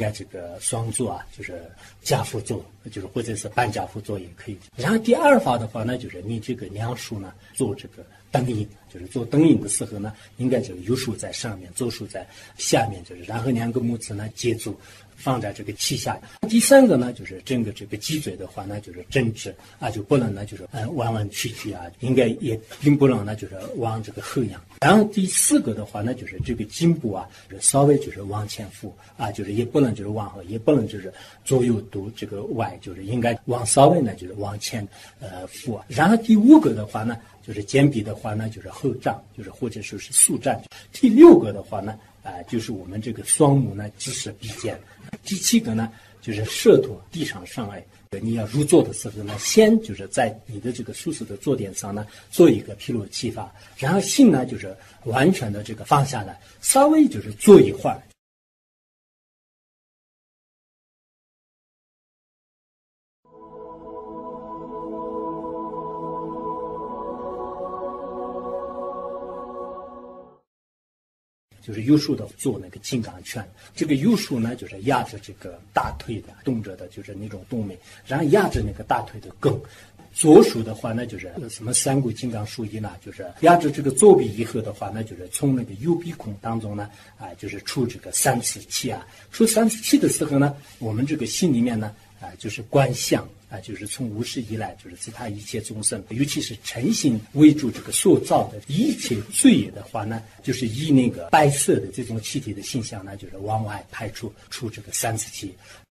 该这个双坐啊，就是家父坐，就是或者是半家父坐也可以。然后第二法的话呢，就是你这个两手呢做这个灯影，就是做灯影的时候呢，应该这个右手在上面，左手在下面，就是然后两个拇指呢接住。放在这个膝下。第三个呢，就是整个这个脊椎的话呢，就是正直啊，就不能呢就是弯弯曲曲啊，应该也并不能呢就是往这个后仰。然后第四个的话呢，就是这个颈部啊，就是稍微就是往前俯啊，就是也不能就是往后，也不能就是左右都这个歪，就是应该往稍微呢就是往前俯。然后第五个的话呢，就是肩臂的话呢，就是后胀，就是或者说是速站。第六个的话呢，就是我们这个双目呢直视鼻尖。第七个呢，就是舌头地上上来。你要入座的时候呢，先就是在你的这个舒适的坐垫上呢，做一个披露气法，然后心呢就是完全的这个放下来，稍微就是坐一会儿。就是右手的做那个金刚拳，这个右手呢就是压着这个大腿的动着的，就是那种动脉，然后压着那个大腿的根。左手的话呢，就是什么三股金刚术一呢，就是压着这个左臂以后的话呢，就是从那个右鼻孔当中呢，就是出这个三次气啊。出三次气的时候呢，我们这个心里面呢，就是观想。就是从无始以来，就是自他一切众生，尤其是诚心为主这个所造的一切罪业的话呢，就是以那个白色的这种气体的形象呢，就是往外排出这个三次气。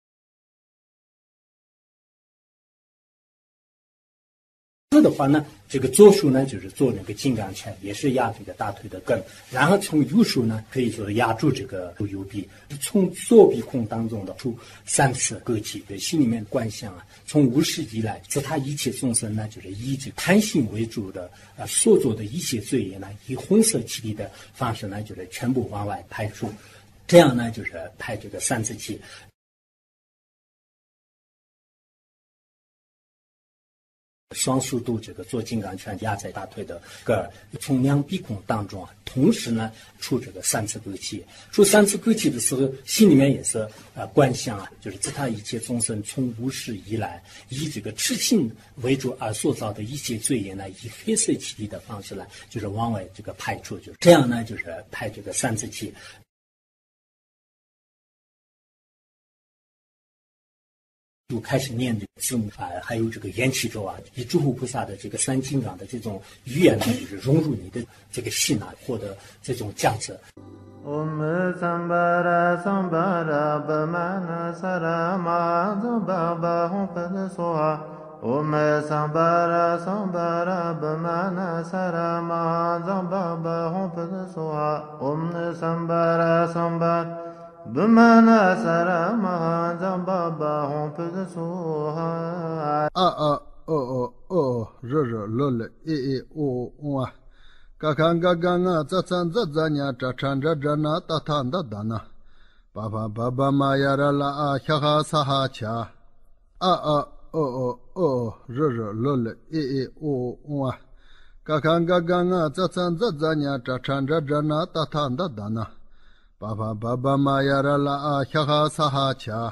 的话呢，这个左手呢就是做那个金刚拳，也是压这个大腿的根，然后从右手呢可以说压住这个右臂，从左鼻孔当中的出三次割气，对心里面观想啊，从无始以来，自他一切众生呢，就是以这个贪心为主的所做的一切罪业呢，以红色气体的方式呢，就是全部往外排出，这样呢就是排这个三次气。双手都这个做金刚拳压在大腿的根儿，从两鼻孔当中同时呢出这个三次割气。出三次割气的时候，心里面也是观想啊，就是自他一切众生从无始以来，以这个痴心为主而塑造的一切罪业呢，以黑色气体的方式呢，就是往外这个排出，就是这样呢，就是排这个三次气。就开始念这个字母还有这个缘起咒啊，以诸佛菩萨的这个三金刚的这种语言呢，就是融入你的这个心啊，获得这种价值。 Om Sambara Sambara Bhamana Sarama Zambaba Hum Pada Soha Om Sambara Sambara Bhamana Sarama Zambaba Hum Pada Soha Om Sambara Sambara Bhamana Sarama Zambaba Hum Pada Soha Re Lo Le E O Wa Kakanga Ganga Zatsan Zazanya Chachan Jana Tatanda Dana Baba Baba Mayara La Haha Saha Cha Re Lo Le E O Wa Kakanga Ganga Zatsan Zazanya Chachan Jana Tatanda Dana Baba Baba Mayara La Haha Saha Cha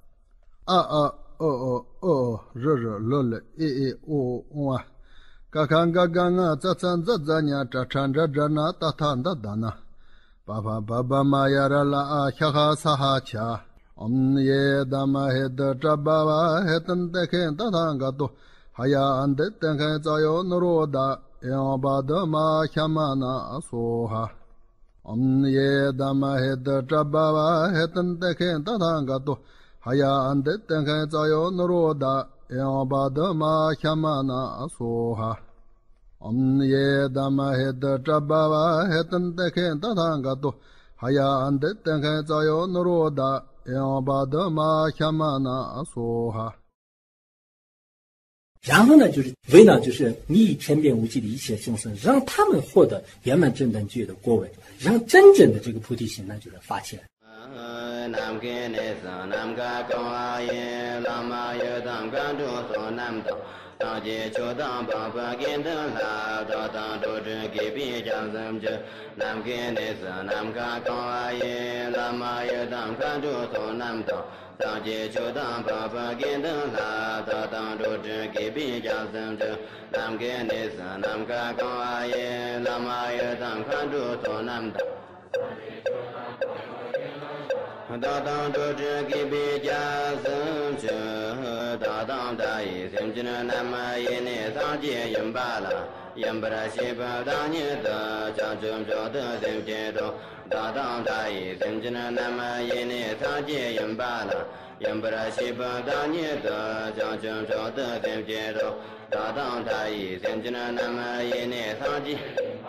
Re Lo Le E O Wa Kakanga Ganga Zatsan Zazanya Chachan Jana Tatanda Dana Baba Baba Mayara La Haha Saha Cha Om Ye Dama Hed Jababa Hetan Teken Tatangato Haya Ande Tenken Zayo Noroda Yabadama Hamana Soha Om Ye Dama Hed Jababa Hetan Teken Tatangato Haya Ande Tenken Zayo Noroda Yabadama Hamana Soha Om Ye Dama Hed Jababa Hetan Teken Tatangato Haya Ande Tenken Zayo Noroda Yabadama Hamana Soha。 然后呢，就是为了就是你以天变无际的一切众生，让他们获得圆满正等觉的果位，让真正的这个菩提心呢，就是发起来。 nam ke ne sa nam ka ka ye la ma ye tam ka do so nam do ta je cho dang ba ba kin de la da da do de ke bi jang sam je nam ke ne sa nam ka ka ye la ma ye tam ka do so nam do ta je cho dang ba ba kin de la da da do de ke bi jang sam je nam ke ne sa nam ka ka ye la ma ye tam ka do so nam do da da do je ke bi jang sam je da da da yi sim je nam ye ne sa je yin ba la yin ba ra shi ba da ni da ja jum jo de sim je do da da da yi sim je nam ye ne sa je yin ba la yin ba ra shi ba da ni da ja jum jo de sim je do da da da yi sim je nam ye ne sa je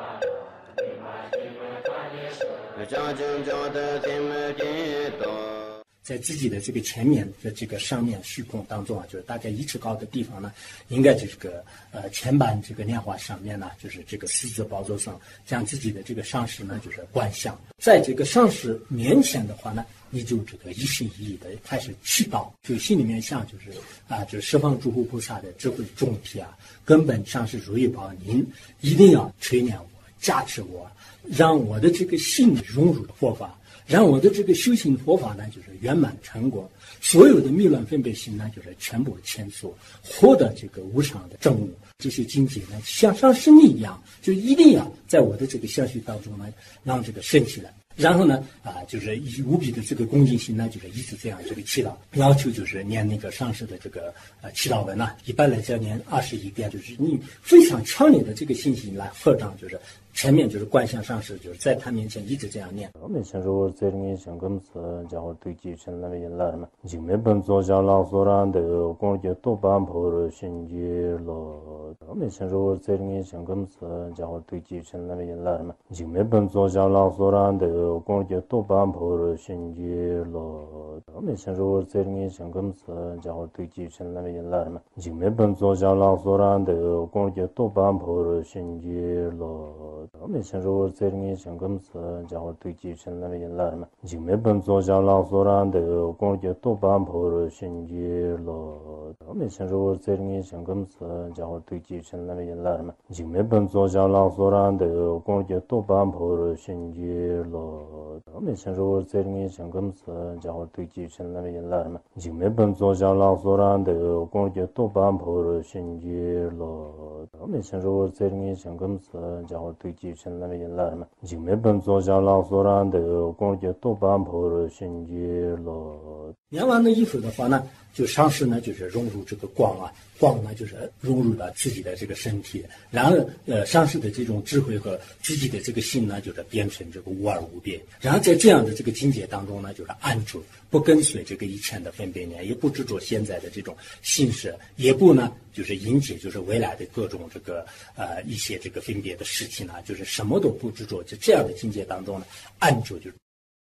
ja jum jo de sim je do 在自己的这个前面的这个上面虚空当中啊，就是大概1尺高的地方呢，应该这个前板这个莲花上面呢，就是这个四字宝座上，将自己的这个上师呢就是观想，在这个上师面前的话呢，你就这个一心一意的开始祈祷，就心里面想就是就是十方诸佛菩萨的智慧众体啊，根本上师如意宝，您一定要垂怜我，加持我，让我的这个心融入佛法。让我的这个修行佛法呢，就是圆满成果，所有的迷乱分别心呢，就是全部迁缩，获得这个无上的正悟。这些境界呢，像上师你一样，就一定要在我的这个相续当中呢，让这个升起来。然后呢，就是以无比的这个恭敬心呢，就是一直这样这个祈祷，要求就是念那个上师的这个祈祷文呢，一般来讲念21遍，就是你非常强烈的这个信心来合掌，就是前面就是观想上师，就是在他面前一直这样念。 我们先说这里想跟此家伙对继承那边来嘛，就没本做下老所然的工作多半破了心结了。我们先说这里想跟此家伙对继承那边来嘛，就没本做下老所然的工作多半破了心结了。我们先说这里想跟此家伙对继承那边来嘛，就没本做下老所然的工作多半破了心结了。我们先说这里想跟此家伙对继承那边来嘛，就没本做下老所然的工作多半破了心结了。我们先说这里想跟此家伙对继承那边来嘛，就没本做下老所然的工作多半破了心结了。我们先说这里想跟此家伙对继承那边来嘛，就没本做下老所然的工作多半破了心结了。我们先说这里想跟此家伙对继承那边来嘛，就没本做下老所然的工作多半破了心结了。 念完了以后的话呢，就上师呢就是融入这个光啊，光呢就是融入到自己的这个身体，然后上师的这种智慧和自己的这个心呢，就是变成这个无二无别。然后在这样的这个境界当中呢，就是安住，不跟随这个以前的分别念，也不执着现在的这种形式，也不呢就是迎接就是未来的各种这个一些这个分别的事情呢，就是什么都不执着，就这样的境界当中呢，安住就是。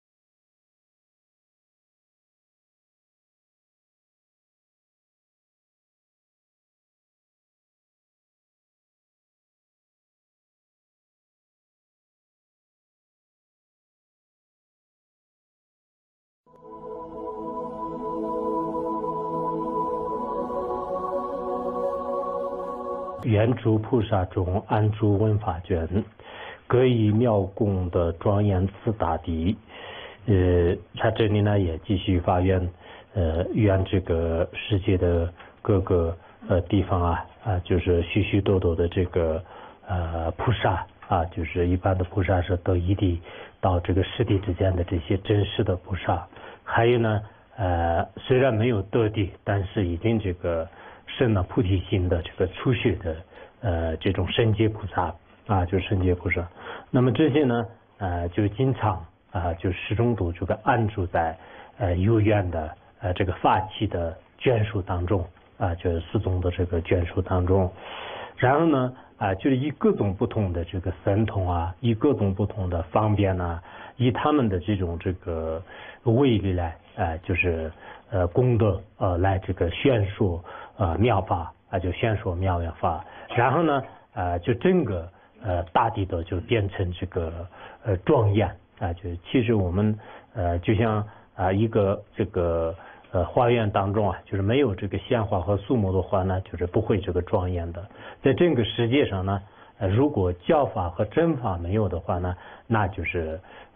圆珠菩萨中安住文法卷，各以妙供的庄严次大敌。他这里呢也继续发愿，愿这个世界的各个地方就是许许多多的这个菩萨就是一般的菩萨是得一地到这个实地之间的这些真实的菩萨，还有呢虽然没有得地，但是已经这个生了菩提心的这个初学的这种圣阶菩萨就是圣阶菩萨。那么这些呢就经常就始终都这个安住在有缘的这个法器的眷属当中就是四宗的这个眷属当中。然后呢就是以各种不同的这个神通以各种不同的方便以他们的这种这个威力来就是功德来这个宣说妙法就宣说妙法。然后呢就整个大地的就变成这个庄严就其实我们就像一个这个花园当中啊，就是没有这个鲜花和树木的话呢，就是不会这个庄严的。在这个世界上呢，如果教法和真法没有的话呢，那就是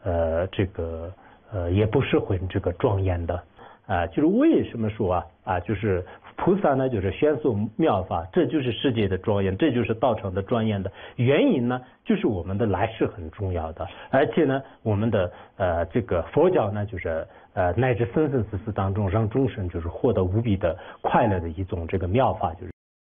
也不是很这个庄严的。就是为什么说就是菩萨呢，就是宣说妙法，这就是世界的庄严，这就是道场的庄严的原因呢，就是我们的来世很重要的，而且呢，我们的这个佛教呢，就是乃至生生世世当中，让众生就是获得无比的快乐的一种这个妙法，就是。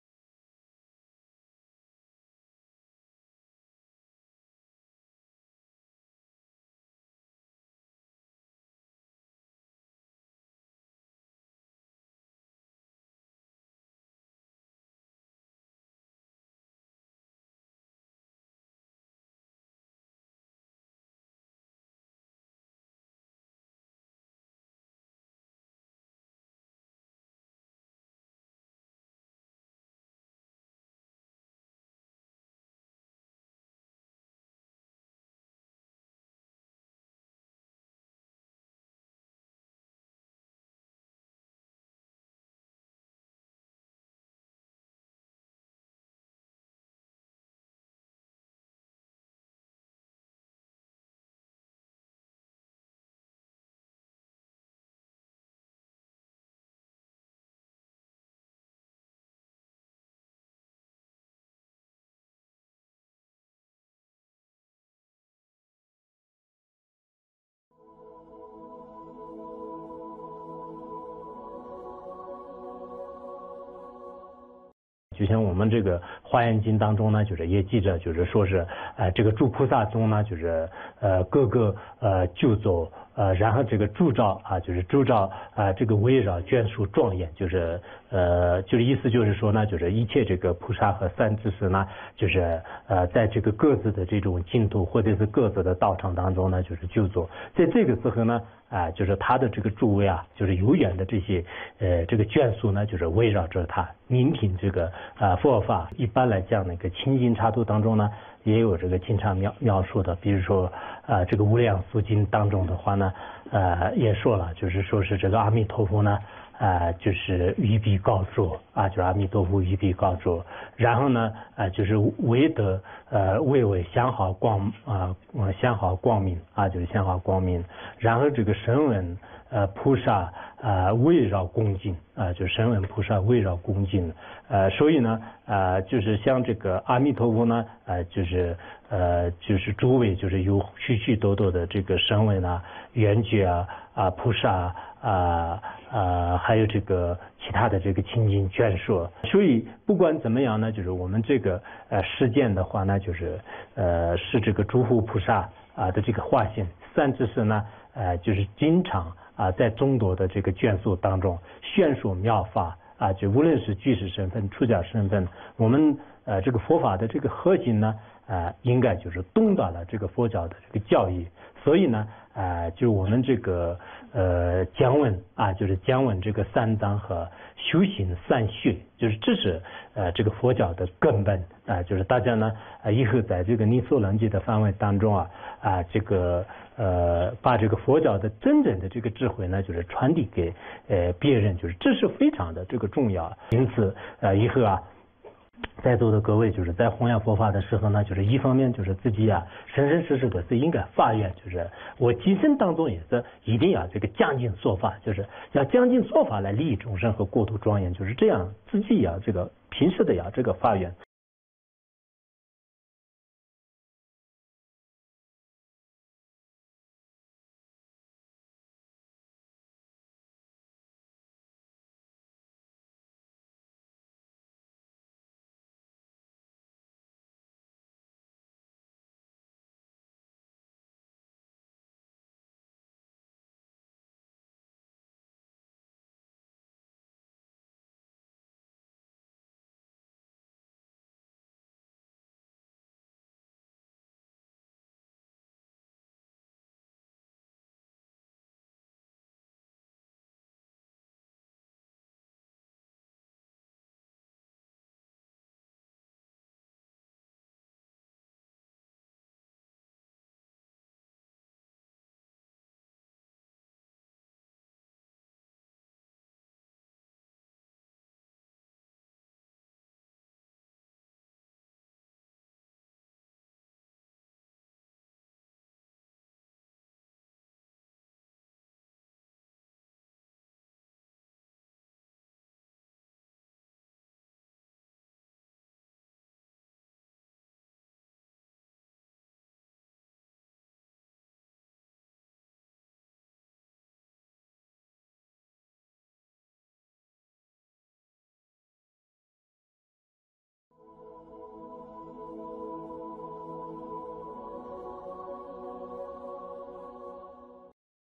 就像我们这个《华严经》当中呢，就是也记着，就是说是这个诸菩萨中呢，就是各个救走然后这个铸造就是铸造这个围绕眷属庄严，就是意思就是说呢，就是一切这个菩萨和善知识呢，就是在这个各自的这种净土或者是各自的道场当中呢，就是救走，在这个时候呢。就是他的这个诸位就是永远的这些这个眷属呢，就是围绕着他聆听这个佛法。一般来讲，那个清净插图当中呢，也有这个经常描述的，比如说这个无量寿经当中的话呢，也说了，就是说是这个阿弥陀佛呢。就是于彼告说就是阿弥陀佛于彼告说，然后呢就是唯德为香好光香好光明就是香好光明，然后这个声闻菩萨围绕恭敬就声闻菩萨围绕恭敬所以呢就是像这个阿弥陀佛呢就是诸位就是有许许多多的这个声闻缘觉菩萨还有这个其他的这个清净眷属，所以不管怎么样呢，就是我们这个事件的话呢，就是是这个诸佛菩萨的这个化现，善知识呢就是经常在众多的这个眷属当中宣说妙法就无论是居士身份、出家身份，我们这个佛法的这个核心呢应该就是懂得了这个佛教的这个教义，所以呢就我们这个讲闻就是讲闻这个三藏和修行三学，就是这是这个佛教的根本就是大家呢以后在这个尼所楞记的范围当中这个把这个佛教的真正的这个智慧呢，就是传递给别人，就是这是非常的这个重要。因此以后在座的各位就是在弘扬佛法的时候呢，就是一方面就是自己生生世世的是应该发愿，就是我今生当中也是一定要这个将尽说法，就是要将尽说法来利益众生和国土庄严，就是这样自己要这个平时的要这个发愿。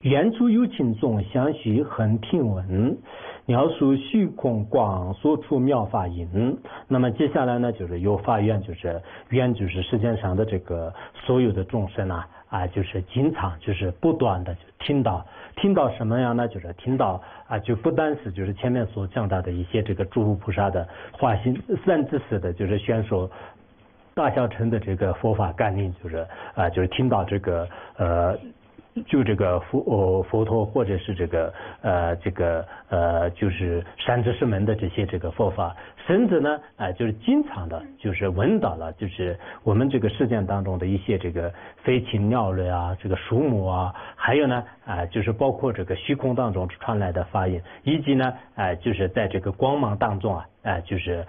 原著有情中相续恒听闻，描述虚空光所处妙法音。那么接下来呢，就是有发愿，就是愿就是世界上的这个所有的众生就是经常就是不断的就听到什么样呢？就是听到就不单是就是前面所讲到的一些这个诸佛菩萨的化心三知识的，就是宣说大小乘的这个佛法概念，就是听到这个就这个佛陀或者是这个就是善知识们的这些这个佛法，甚至呢就是经常的就是闻到了就是我们这个世界当中的一些这个飞禽鸟类这个树木还有呢就是包括这个虚空当中传来的法音，以及呢就是在这个光芒当中就是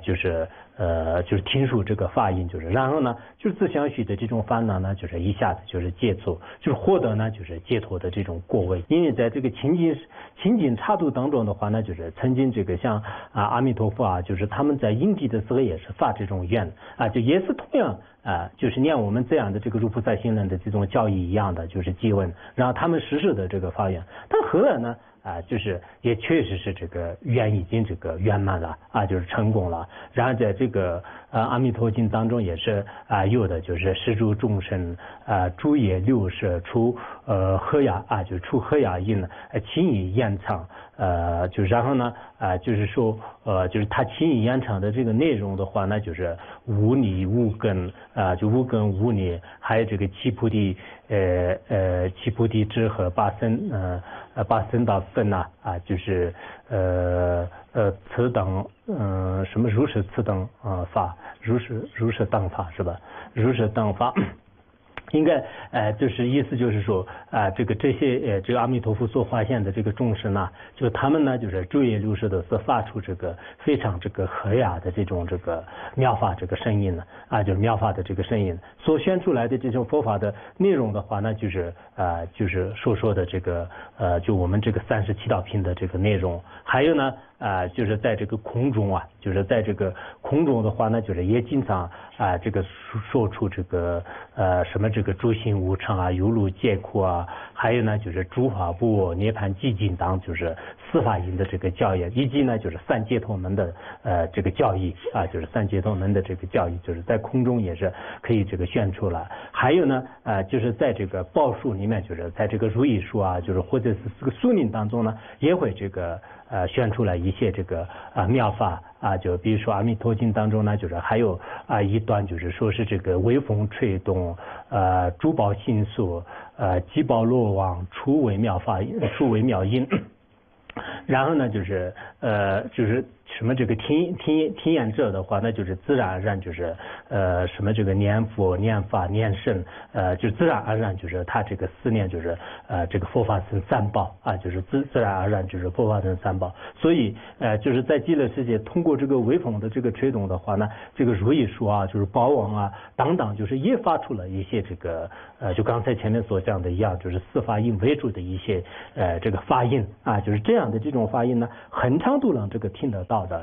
听说这个法音，就是然后呢就是自相续的这种烦恼呢，就是一下子就是解脱，就是获得呢就是解脱的这种果位。因为在这个情景插度当中的话呢，就是曾经这个像阿弥陀佛就是他们在因地的时候也是发这种愿就也是同样就是念我们这样的这个如菩萨行人的这种教义一样的，就是记问，然后他们实施的这个发愿，但后来呢就是也确实是这个愿已经这个圆满了就是成功了。然后在这个阿弥陀经当中也是有的，就是十诸众生诸业六摄出和雅就出和雅音轻以言唱就然后呢就是说就是他轻以言唱的这个内容的话呢，就是无理无根就无根无理，还有这个七菩提七菩提智和八僧道分就是此等什么如是此等法，如是等法是吧？如是等法。应该就是意思就是说这些这个阿弥陀佛所发现的这个众生就他们呢就是诸业六识的是发出这个非常这个和雅的这种这个妙法这个声音就是妙法的这个声音所宣出来的这种佛法的内容的话呢，就是说的这个就我们这个37道品的这个内容，还有呢就是在这个空中就是在这个空中的话呢，就是也经常这个说出这个什么这个诸行无常有漏皆苦还有呢就是诸法不我涅槃寂静当就是四法音的这个教义，以及呢就是三解脱门的这个教义就是三解脱门的这个教义，就是在空中也是可以这个宣出来。还有呢就是在这个报数里面，就是在这个如意数就是或者是这个数令当中呢，也会这个宣出来一些这个妙法就比如说阿弥陀经当中呢，就是还有一段就是说是这个微风吹动珠宝星宿积宝罗网初为妙法初为妙音。然后呢就是什么这个听言者的话，那就是自然而然就是什么这个念佛念法念圣就自然而然就是他这个思念就是这个佛法僧三宝就是自然而然就是佛法僧三宝。所以就是在极乐世界通过这个微风的这个吹动的话呢，这个如意树就是宝王等等，就是也发出了一些这个就刚才前面所讲的一样，就是四法音为主的一些这个发音就是这样的这种发音呢，很长都能这个听得到的。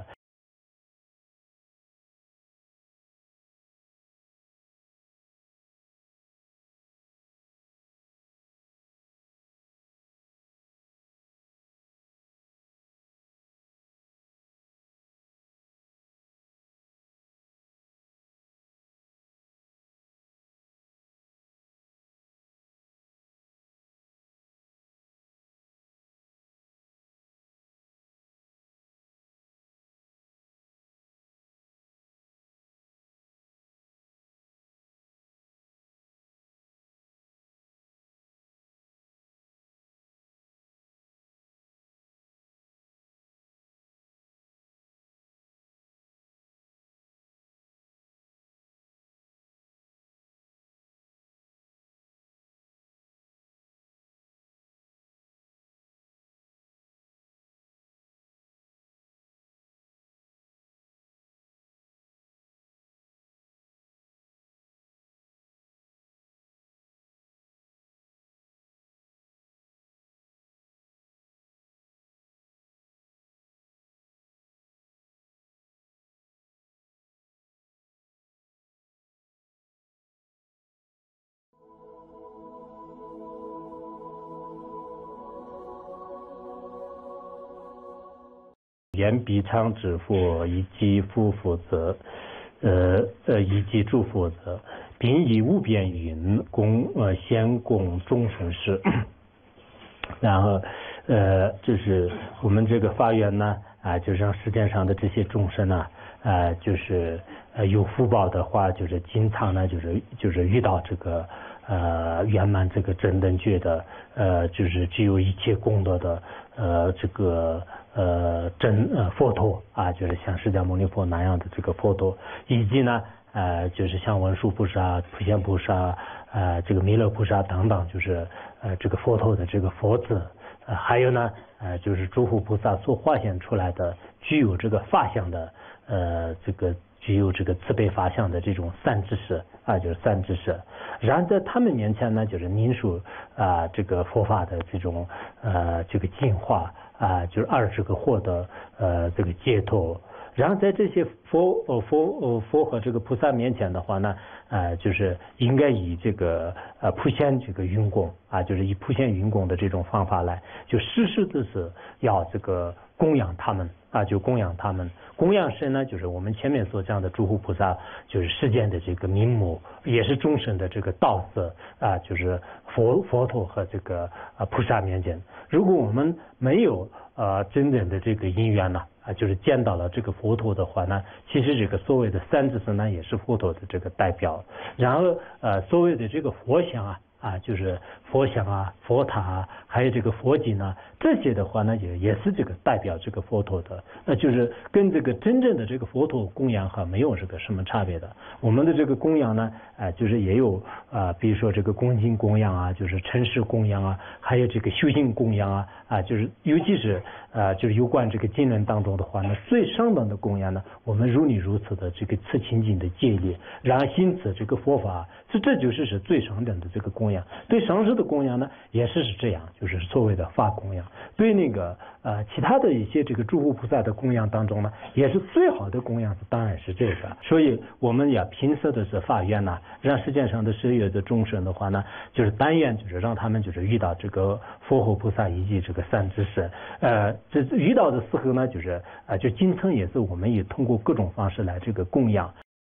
言必常之佛以及夫负责，以及诸负责，并以无边云先供众生事。然后就是我们这个发愿呢就是让世界上的这些众生呢就是有福报的话，就是经常呢就是遇到这个圆满这个真等觉的就是具有一切功德的这个佛陀就是像释迦牟尼佛那样的这个佛陀，以及呢就是像文殊菩萨、普贤菩萨这个弥勒菩萨等等，就是这个佛陀的这个佛子，还有呢就是诸佛菩萨所化现出来的具有这个法相的这个具有这个慈悲法相的这种善知识就是善知识。然后在他们面前呢，就是念述这个佛法的这种这个进化就是这个获得这个解脱。然后在这些佛和这个菩萨面前的话呢，就是应该以这个普贤这个云供就是以普贤云供的这种方法来，就时时的是要这个供养他们就供养他们。供养谁呢？就是我们前面所讲的诸佛菩萨，就是世间的这个名目，也是众生的这个道色就是佛陀和这个菩萨面前。如果我们没有真正的这个因缘呢就是见到了这个佛陀的话呢，其实这个所谓的三知识呢也是佛陀的这个代表。然后所谓的这个佛像就是佛像佛塔还有这个佛经呢，这些的话呢也是这个代表这个佛陀的，就是跟这个真正的这个佛陀供养没有这个什么差别的。我们的这个供养呢就是也有比如说这个恭敬供养就是诚实供养还有这个修行供养就是尤其是就是有关这个经论当中的话呢，最上等的供养呢，我们如你如此的这个持清净的戒律，然后行持这个佛法，这就是最上等的这个供养。对上师的供养呢也是这样，就是所谓的法供养。对那个其他的一些这个诸佛菩萨的供养当中呢，也是最好的供养当然是这个。所以我们也平时的是发愿呢，让世界上的所有的众生的话呢，就是但愿就是让他们就是遇到这个佛和菩萨以及这个善知识，这遇到的时候呢，就是就经常也是我们也通过各种方式来这个供养。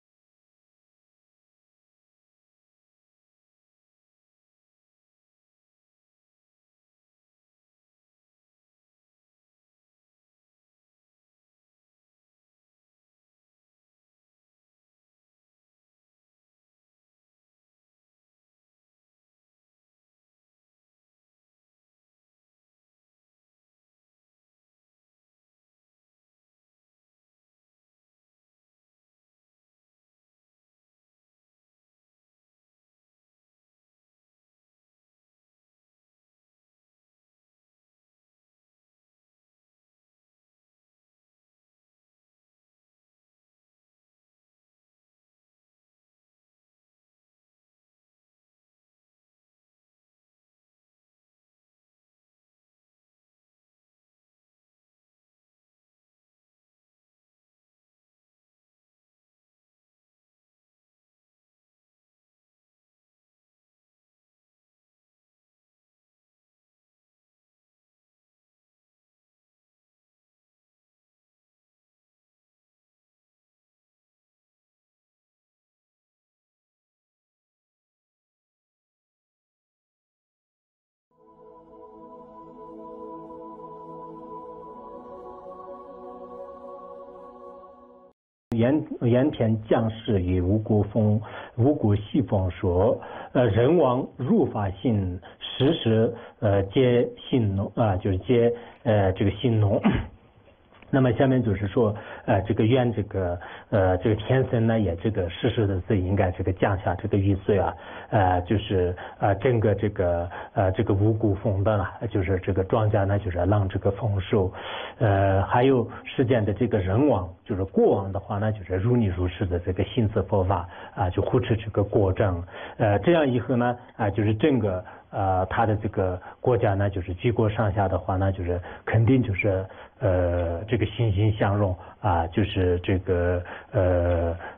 盐田将士与无辜西风说，人王入法性，时时皆信农就是皆这个信农。那么下面就是说，这个愿这个天神呢也这个时时的是应该这个降下这个雨水就是整个这个五谷丰登就是这个庄稼呢就是让这个丰收，还有世间的这个人王，就是国王的话呢就是如你如是的这个行持佛法就护持这个国政，这样以后呢就是整个他的这个国家呢就是举国上下的话呢就是肯定就是这个欣欣向荣就是这个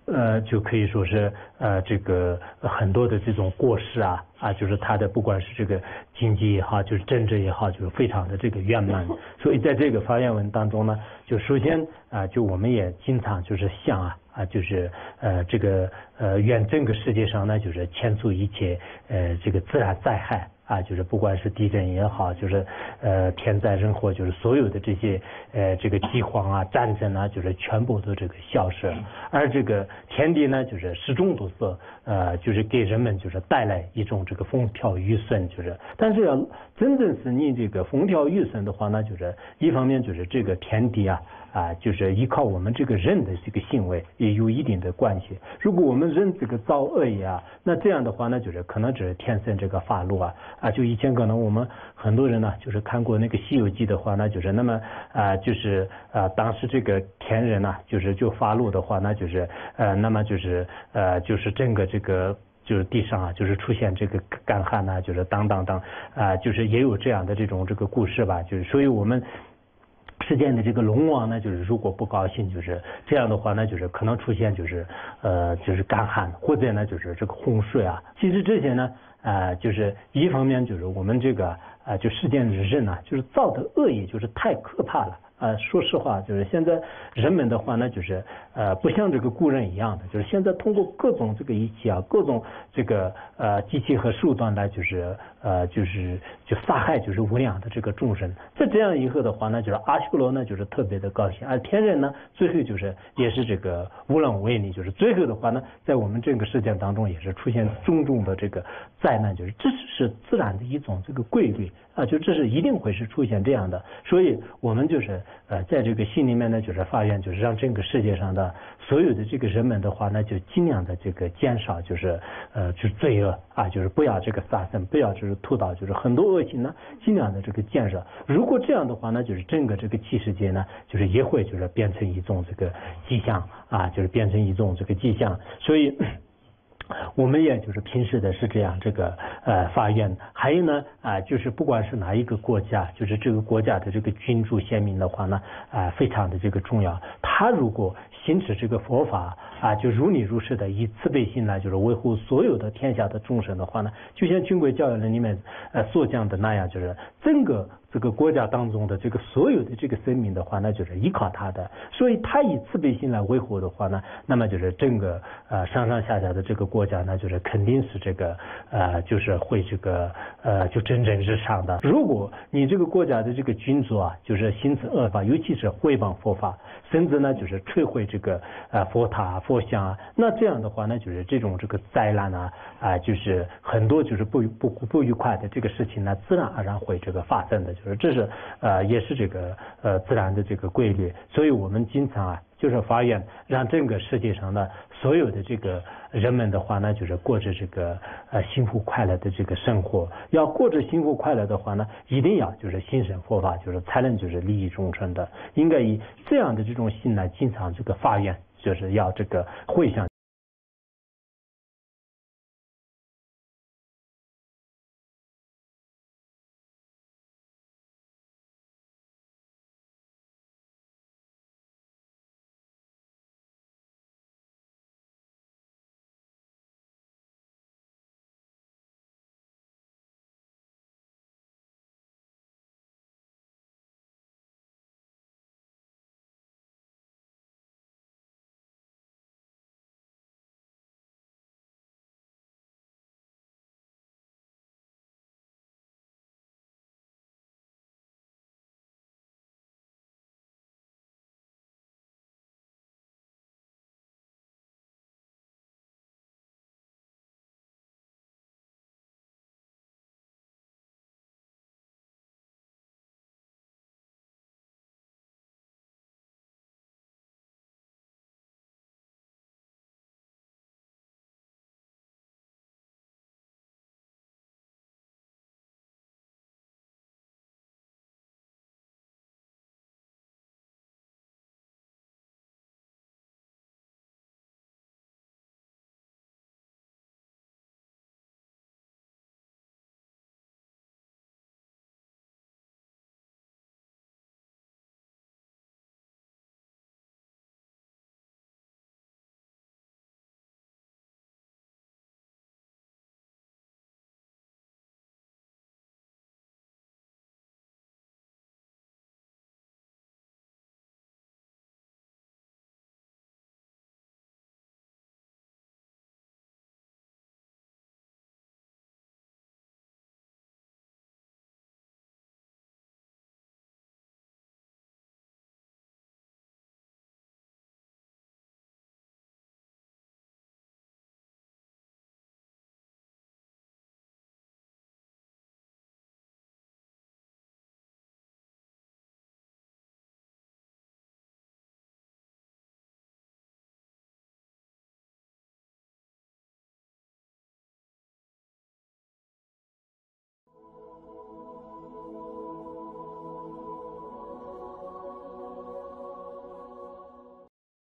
就可以说是这个很多的这种过失啊，就是他的不管是这个经济也好，就是政治也好，就是非常的这个圆满。所以在这个发言文当中呢，就首先就我们也经常就是想就是这个愿整个世界上呢，就是遣除一切这个自然灾害。就是不管是地震也好，就是天灾人祸，就是所有的这些这个饥荒战争就是全部都这个消失，而这个天地呢，就是始终都是就是给人们就是带来一种这个风调雨顺，就是但是要真正是你这个风调雨顺的话呢，就是一方面就是这个天地就是依靠我们这个人的这个行为也有一定的关系。如果我们人这个造恶业那这样的话呢，就是可能只是天生这个发怒就以前可能我们很多人呢，就是看过那个《西游记》的话呢，就是那么就是当时这个天人呢，就发怒的话呢，就是那么就是整个这个。就是地上就是出现这个干旱就是等就是也有这样的这种这个故事吧，就是所以我们世间的这个龙王呢，就是如果不高兴，就是这样的话呢，就是可能出现就是干旱，或者呢就是这个洪水其实这些呢就是一方面就是我们这个就世间的人就是造的恶业就是太可怕了。说实话，就是现在人们的话呢，就是不像这个古人一样的，就是现在通过各种这个仪器各种这个机器和手段来，就杀害就是无量的这个众生。在这样以后的话呢，就是阿修罗呢就是特别的高兴，而天人呢最后就是也是这个无能为力，就是最后的话呢，在我们这个世界当中也是出现种种的这个灾难，就是这是自然的一种这个规律就这是一定会是出现这样的，所以我们就是在这个心里面呢，就是发愿，就是让这个世界上的所有的这个人们的话呢，就尽量的这个减少，就是罪恶就是不要这个杀生，不要就是屠刀，就是很多恶行呢，尽量的这个减少。如果这样的话呢，就是整个这个七世界呢，就是也会就是变成一种这个迹象就是变成一种这个迹象，所以。我们也就是平时的是这样这个发愿，还有呢就是不管是哪一个国家，就是这个国家的这个君主贤明的话呢非常的这个重要。他如果行持这个佛法就如理如是的以慈悲心来就是维护所有的天下的众生的话呢，就像军规教育论里面所讲的那样，就是整个这个国家当中的这个所有的这个生命的话呢，就是依靠他的，所以他以慈悲心来维护的话呢，那么就是整个上上下下的这个国家呢，就是肯定是这个就是会这个就蒸蒸日上的。如果你这个国家的这个君主就是行持恶法，尤其是毁谤佛法，甚至呢就是摧毁这个佛塔佛像那这样的话呢，就是这种这个灾难就是很多就是不愉快的这个事情呢，自然而然会这个发生的，就是这是也是这个自然的这个规律。所以我们经常就是发愿让整个世界上的所有的这个人们的话呢，就是过着这个幸福快乐的这个生活。要过着幸福快乐的话呢，一定要就是心生佛法，就是才能就是利益众生的。应该以这样的这种心来经常这个发愿，就是要这个回向。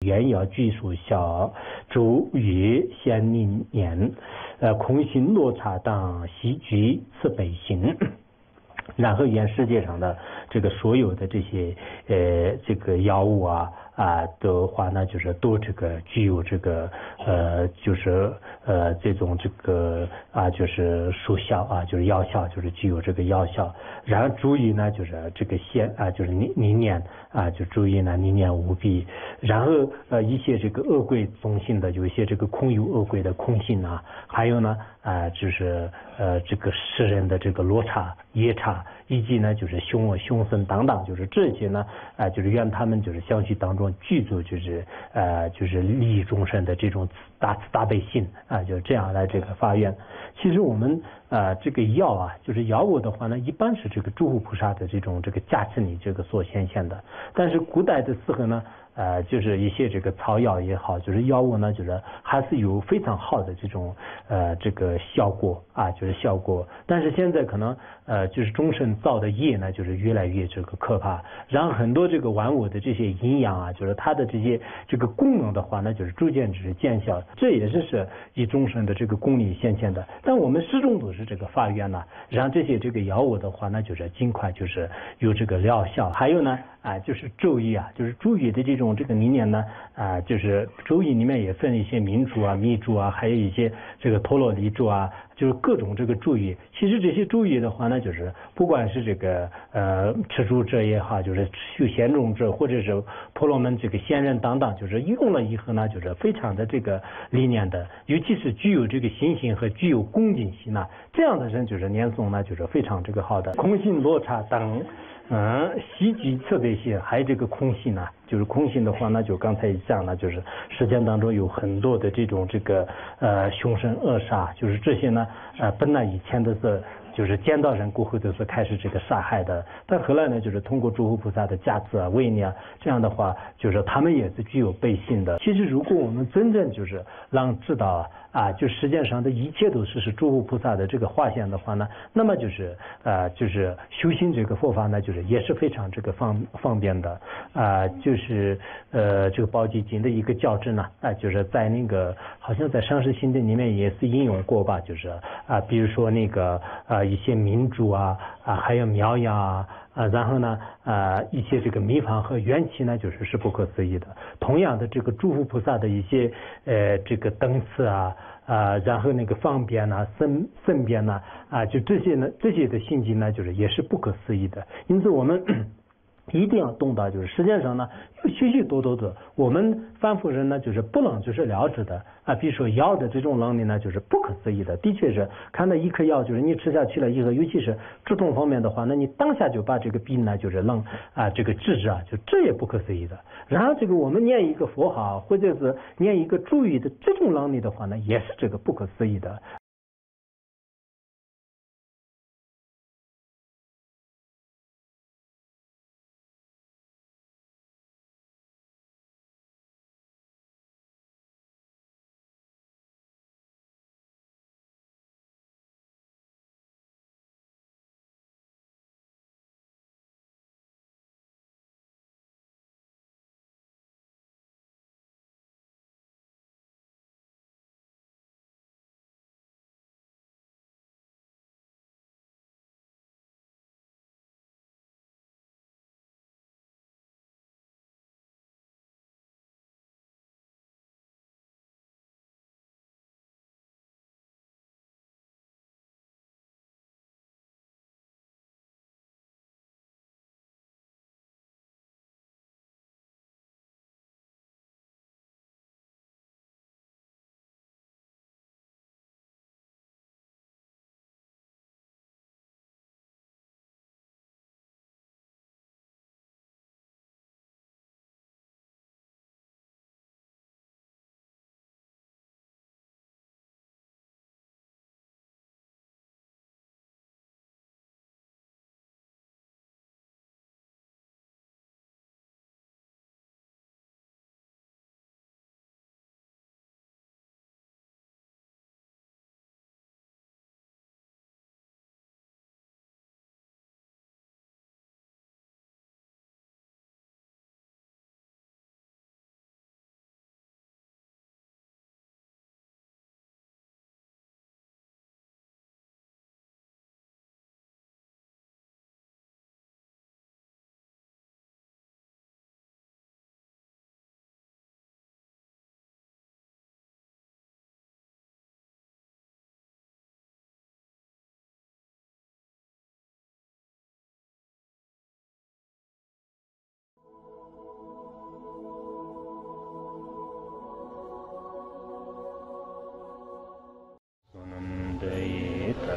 元爻具属小，周月先历年，空心落差当西居次北行。然后沿世界上的这个所有的这些这个药物的话呢，就是都这个具有这个就是这种这个就是属效就是药效，就是具有这个药效。然后注意呢，就是这个就是明年就注意呢，明年无弊。然后一些这个恶鬼中性的，有一些这个空有恶鬼的空性还有呢就是这个世人的这个落差、夜差，以及呢就是凶神等等，就是这些呢就是愿他们就是相续当中具足就是利益众生的这种大悲心就这样来这个发愿。其实我们这个药就是药物的话呢，一般是这个诸佛菩萨的这个加持你这个所显现的，但是古代的时候呢。就是一些这个草药也好，就是药物呢，就是还是有非常好的这种这个效果就是效果。但是现在可能就是众生造的业呢，就是越来越这个可怕，然后很多这个万物的这些营养就是它的这些这个功能的话呢，就是逐渐就是见效，这也是以众生的这个功力显现的。但我们始终都是这个发愿让这些这个药物的话呢，就是尽快就是有这个疗效。还有呢就是咒语就是咒语的这个明年呢就是咒语里面也分一些明咒密咒还有一些这个陀罗尼咒就是各种这个咒语。其实这些咒语的话呢，就是不管是这个持咒者也好，就是修贤众者或者是婆罗门这个仙人等等，就是用了以后呢，就是非常的这个理念的，尤其是具有这个信心和具有恭敬心这样的人就是念诵呢就是非常这个好的。空性落差等西居特别些，还有这个空性就是空性的话呢，就刚才讲了，就是世间当中有很多的这种这个凶神恶煞，就是这些呢本来以前的是就是见到人过后都是开始这个杀害的，但后来呢就是通过诸佛菩萨的加持威力这样的话就是他们也是具有背信的。其实如果我们真正就是让知道就世界上的一切都是诸佛菩萨的这个化现的话呢，那么就是就是修行这个佛法呢，就是也是非常这个方便的就是这个宝积经的一个教制呢就是在那个好像在上师心经里面也是引用过吧，就是比如说那个一些民主还有苗药然后呢一些这个秘方和元气呢就是不可思议的。同样的这个诸佛菩萨的一些这个等次然后那个方便圣便就这些呢，这些的心经呢就是也是不可思议的。因此我们一定要懂到，就是世界上呢有许许多多的我们凡夫人呢就是不能就是了知的比如说药的这种能力呢就是不可思议的。的确是看到一颗药，就是你吃下去了以后，尤其是止痛方面的话，那你当下就把这个病呢就是能这个治就这也不可思议的。然后这个我们念一个佛号或者是念一个注语的这种能力的话呢，也是这个不可思议的。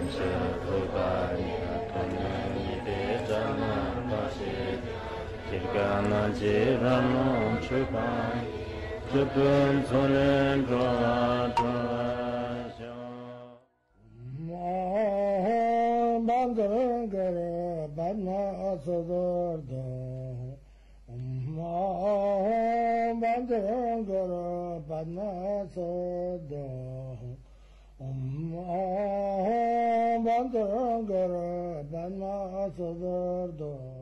Bandara